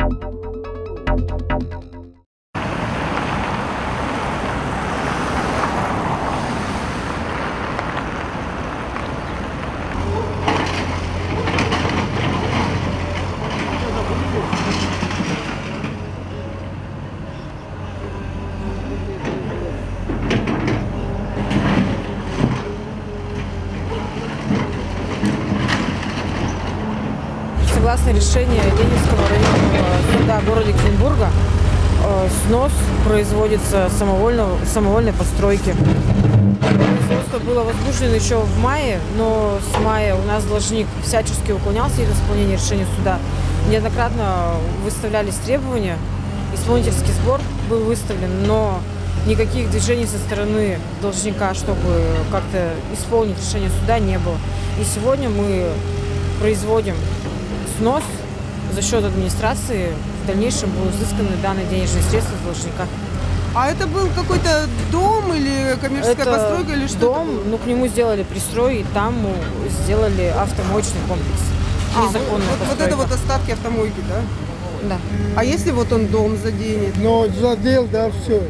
Согласно решению Ленинского районного суда города Екатеринбурга, снос производится самовольной постройки. Производство было возбуждено еще в мае, но с мая у нас должник всячески уклонялся от исполнения решения суда. Неоднократно выставлялись требования, исполнительский сбор был выставлен, но никаких движений со стороны должника, чтобы как-то исполнить решение суда, не было. И сегодня мы производим снос за счет администрации. В дальнейшем будут изысканы данные денежные средства с должника. А это был какой-то дом или коммерческая постройка или что? Дом, ну к нему сделали пристрой, и там сделали автомоечный комплекс. Незаконная постройка. Вот это вот остатки автомойки, да? Да. А если вот он дом заденет? Но задел, да, все.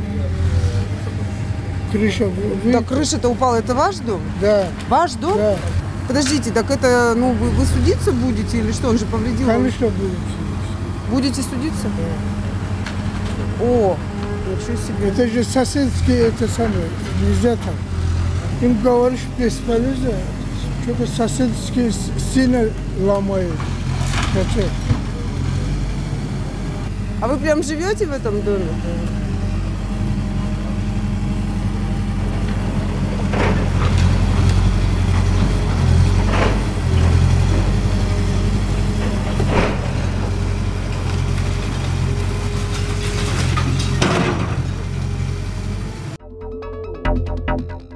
Крыша. Да, крыша-то упала. Это ваш дом? Да. Ваш дом? Да. Подождите, так это, ну, вы судиться будете или что? Он же повредил. Конечно, будет. Будете судиться? Да. О, ничего себе. Это же соседские, это самое, нельзя так. Им говоришь бесполезно, что-то соседские стены ломают. Зачем? А вы прям живете в этом доме? Thank you.